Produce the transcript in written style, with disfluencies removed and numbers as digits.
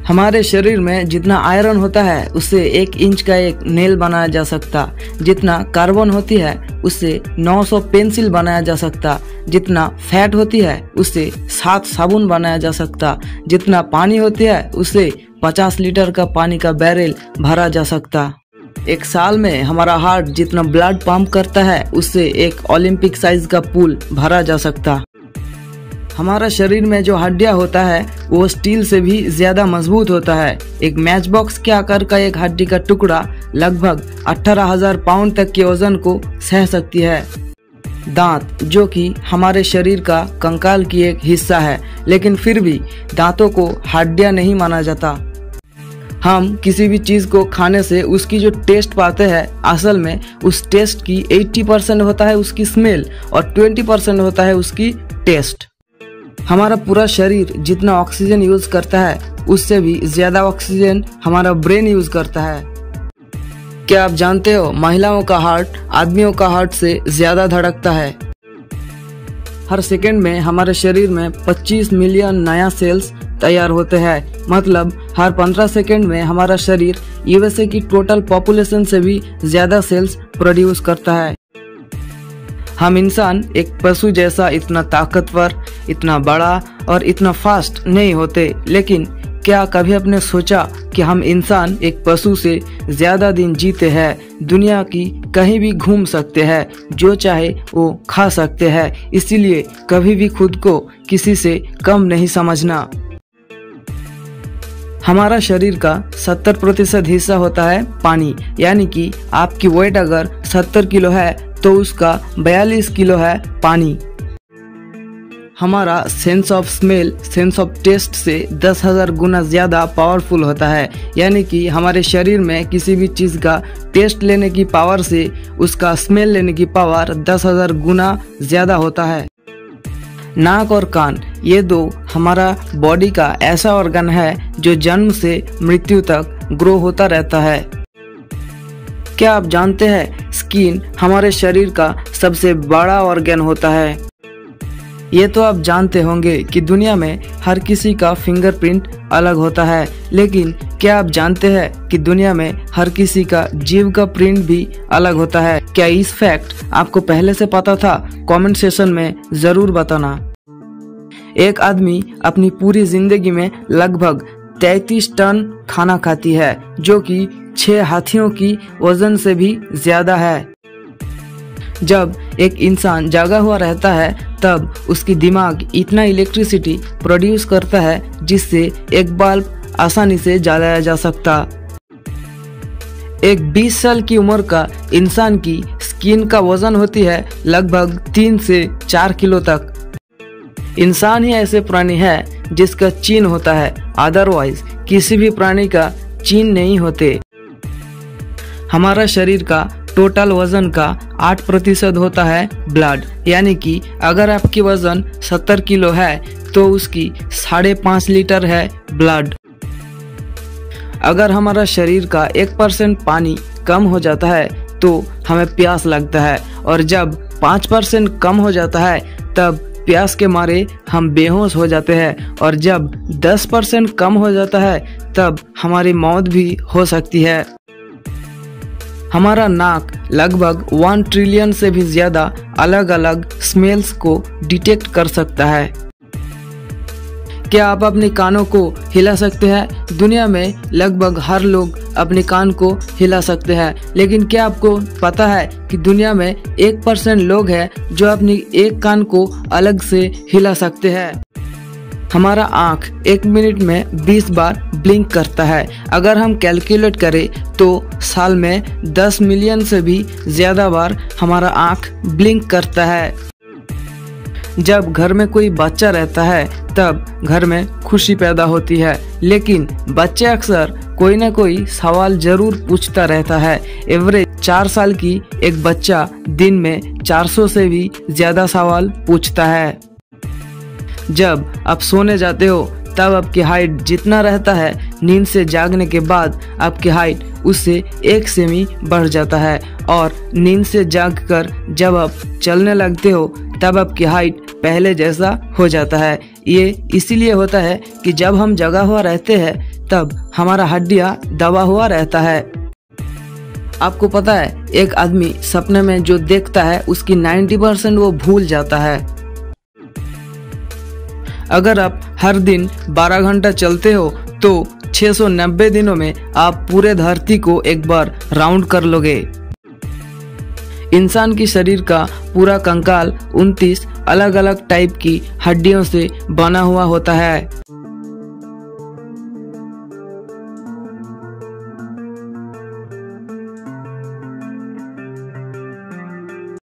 हमारे शरीर में जितना आयरन होता है उससे 1 इंच का एक नेल बनाया जा सकता, जितना कार्बन होती है उससे 900 पेंसिल बनाया जा सकता, जितना फैट होती है उससे 7 साबुन बनाया जा सकता, जितना पानी होती है उससे 50 लीटर का पानी का बैरल भरा जा सकता। एक साल में हमारा हार्ट जितना ब्लड पंप करता है उससे एक ओलंपिक साइज का पूल भरा जा सकता। हमारा शरीर में जो हड्डियां होता है वो स्टील से भी ज्यादा मजबूत होता है। एक मैच बॉक्स के आकार का एक हड्डी का टुकड़ा लगभग 18,000 पाउंड तक के वजन को सह सकती है। दांत जो कि हमारे शरीर का कंकाल की एक हिस्सा है, लेकिन फिर भी दांतों को हड्डियां नहीं माना जाता। हम किसी भी चीज को खाने से उसकी जो टेस्ट पाते हैं, असल में उस टेस्ट की 80% होता है उसकी स्मेल और 20% होता है उसकी टेस्ट। हमारा पूरा शरीर जितना ऑक्सीजन यूज करता है उससे भी ज्यादा ऑक्सीजन हमारा ब्रेन यूज करता है। क्या आप जानते हो महिलाओं का हार्ट आदमियों का हार्ट से ज्यादा धड़कता है। हर सेकंड में हमारे शरीर में 25 मिलियन नया सेल्स तैयार होते हैं, मतलब हर 15 सेकंड में हमारा शरीर यूएसए की टोटल पॉपुलेशन से भी ज्यादा सेल्स प्रोड्यूस करता है। हम इंसान एक पशु जैसा इतना ताकतवर, इतना बड़ा और इतना फास्ट नहीं होते, लेकिन क्या कभी आपने सोचा कि हम इंसान एक पशु से ज्यादा दिन जीते हैं, दुनिया की कहीं भी घूम सकते हैं, जो चाहे वो खा सकते हैं, इसीलिए कभी भी खुद को किसी से कम नहीं समझना। हमारा शरीर का 70% हिस्सा होता है पानी, यानी कि आपकी वेट अगर 70 किलो है तो उसका 42 किलो है पानी। हमारा sense of smell sense of taste से 10,000 गुना ज्यादा पावरफुल होता है, यानी कि हमारे शरीर में किसी भी चीज का टेस्ट लेने की पावर से उसका स्मेल लेने की पावर 10,000 गुना ज्यादा होता है। नाक और कान ये दो हमारा बॉडी का ऐसा ऑर्गन है जो जन्म से मृत्यु तक ग्रो होता रहता है। क्या आप जानते हैं स्किन हमारे शरीर का सबसे बड़ा ऑर्गन होता है। ये तो आप जानते होंगे कि दुनिया में हर किसी का फिंगरप्रिंट अलग होता है, लेकिन क्या आप जानते हैं कि दुनिया में हर किसी का जीभ का प्रिंट भी अलग होता है। क्या इस फैक्ट आपको पहले से पता था? कमेंट सेशन में जरूर बताना। एक आदमी अपनी पूरी जिंदगी में लगभग 33 टन खाना खाती है, जो कि 6 हाथियों की वजन से भी ज्यादा है। जब एक इंसान जागा हुआ रहता है तब उसकी दिमाग इतना इलेक्ट्रिसिटी प्रोड्यूस करता है जिससे एक बल्ब आसानी से जलाया जा सकता। एक 20 साल की उम्र का इंसान की स्किन का वजन होती है लगभग 3 से 4 किलो तक। इंसान ही ऐसे प्राणी है जिसका चिन्ह होता है, अदरवाइज किसी भी प्राणी का चिन्ह नहीं होते। हमारा शरीर का टोटल वजन का 8% होता है ब्लड, यानी कि अगर आपकी वजन 70 किलो है तो उसकी 5.5 लीटर है ब्लड। अगर हमारा शरीर का 1% पानी कम हो जाता है तो हमें प्यास लगता है, और जब 5% कम हो जाता है तब प्यास के मारे हम बेहोश हो जाते हैं, और जब 10% कम हो जाता है तब हमारी मौत भी हो सकती है। हमारा नाक लगभग 1 ट्रिलियन से भी ज्यादा अलग अलग स्मेल्स को डिटेक्ट कर सकता है। क्या आप अपने कानों को हिला सकते हैं? दुनिया में लगभग हर लोग अपने कान को हिला सकते हैं, लेकिन क्या आपको पता है कि दुनिया में 1% लोग हैं जो अपनी एक कान को अलग से हिला सकते हैं। हमारा आँख 1 मिनट में 20 बार ब्लिंक करता है। अगर हम कैलकुलेट करें तो साल में 10 मिलियन से भी ज्यादा बार हमारा आँख ब्लिंक करता है। जब घर में कोई बच्चा रहता है तब घर में खुशी पैदा होती है, लेकिन बच्चे अक्सर कोई ना कोई सवाल जरूर पूछता रहता है। एवरेज 4 साल की एक बच्चा दिन में 400 से भी ज्यादा सवाल पूछता है। जब आप सोने जाते हो तब आपकी हाइट जितना रहता है, नींद से जागने के बाद आपकी हाइट उससे 1 सेमी बढ़ जाता है, और नींद से जागकर जब आप चलने लगते हो तब आपकी हाइट पहले जैसा हो जाता है। ये इसीलिए होता है कि जब हम जगा हुआ रहते हैं तब हमारा हड्डियां दबा हुआ रहता है। आपको पता है, एक आदमी सपने में जो देखता है उसकी 90% वो भूल जाता है। अगर आप हर दिन 12 घंटा चलते हो तो 690 दिनों में आप पूरे धरती को एक बार राउंड कर लोगे। इंसान की शरीर का पूरा कंकाल 29 अलग अलग टाइप की हड्डियों से बना हुआ होता है।